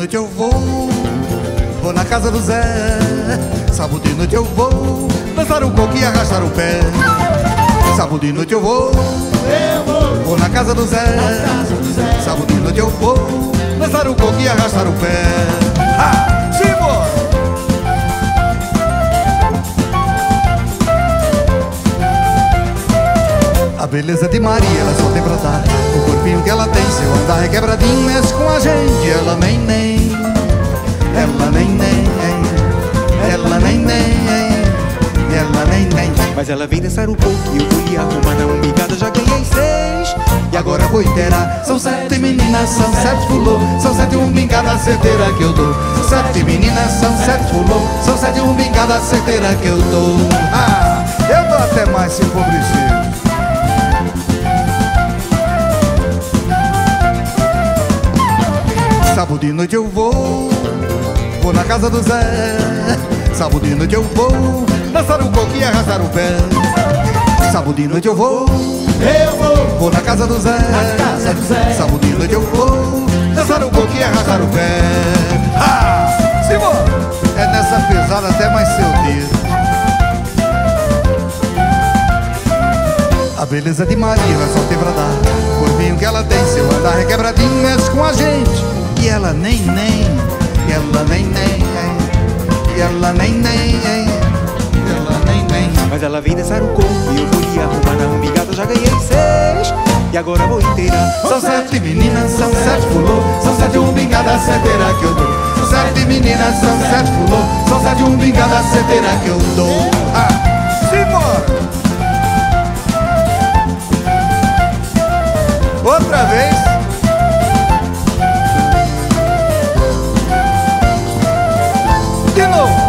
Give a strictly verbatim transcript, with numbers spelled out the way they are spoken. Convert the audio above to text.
noite eu vou, vou na casa do Zé. Sábado de noite eu vou dançar um coco e arrastar o pé. Sábado de noite eu vou, Eu vou vou na casa do Zé. na casa do Zé. Sábado de noite eu vou dançar um coco e arrastar o pé. Ah, simbora! A beleza de Maria, ela só tem pra dar. O corpinho que ela tem, seu andar é quebradinho. Mexe com a gente, ela nem nem. Ela nem nem. Ela nem nem. Ela nem nem. Mas ela vem dançar o coco e eu vou lhe arrumar na umbigada. Já ganhei seis E agora vou inteirar. São sete meninas, são sete fulô. São sete umbigada certeira que eu dou. São sete meninas, são sete fulô. São sete umbigada certeira que eu dou. Ah, eu dou até mais se for preciso. Sábado de noite eu vou, vou na casa do Zé. Sábado de noite eu vou dançar um coco e arrastar o pé. Sábado de noite eu vou, Eu vou vou na casa do Zé. na casa do Zé. Sábado de noite eu vou dançar um coco e arrastar o pé. Ah, Simão, é nessa pesada até mais seu dia. A beleza de Maria ela só tem pra dar. O corpinho que ela tem, seu andar é quebradinho. Mexe com a gente e ela nem nem. E ela nem nem. E ela nem nem. E ela nem nem. Mas ela vem dançar o coco e eu vou lhe arrumar na umbigada. Já ganhei seis e agora vou inteirar. São sete meninas, são sete fulô. São sete umbigada certeira que eu dou. São sete meninas, são sete fulô. São sete umbigada certeira que eu dou. Ah, simbora! Outra vez. De novo.